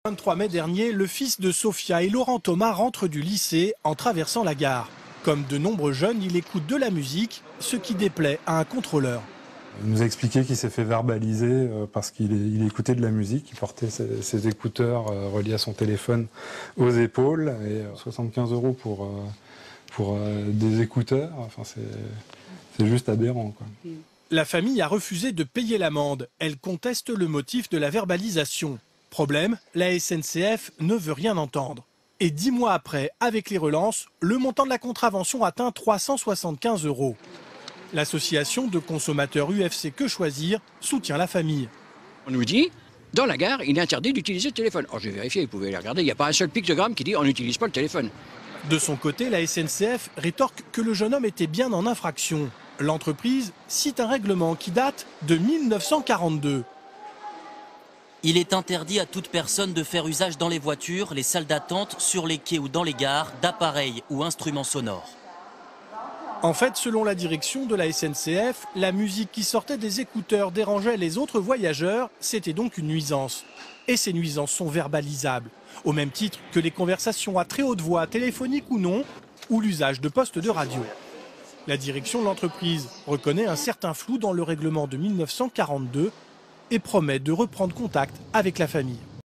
Le 23 mai dernier, le fils de Sophia et Laurent Thomas rentrent du lycée en traversant la gare. Comme de nombreux jeunes, il écoute de la musique, ce qui déplaît à un contrôleur. Il nous a expliqué qu'il s'est fait verbaliser parce qu'il écoutait de la musique, il portait ses écouteurs reliés à son téléphone aux épaules et 75 € pour des écouteurs, enfin, c'est juste aberrant, quoi. La famille a refusé de payer l'amende. Elle conteste le motif de la verbalisation. Problème, la SNCF ne veut rien entendre. Et 10 mois après, avec les relances, le montant de la contravention atteint 375 €. L'association de consommateurs UFC Que Choisir soutient la famille. On nous dit, dans la gare, il est interdit d'utiliser le téléphone. Alors j'ai vérifié, vous pouvez les regarder, il n'y a pas un seul pictogramme qui dit on n'utilise pas le téléphone. De son côté, la SNCF rétorque que le jeune homme était bien en infraction. L'entreprise cite un règlement qui date de 1942. Il est interdit à toute personne de faire usage dans les voitures, les salles d'attente, sur les quais ou dans les gares, d'appareils ou instruments sonores. En fait, selon la direction de la SNCF, la musique qui sortait des écouteurs dérangeait les autres voyageurs, c'était donc une nuisance. Et ces nuisances sont verbalisables, au même titre que les conversations à très haute voix, téléphoniques ou non, ou l'usage de postes de radio. La direction de l'entreprise reconnaît un certain flou dans le règlement de 1942 et promet de reprendre contact avec la famille.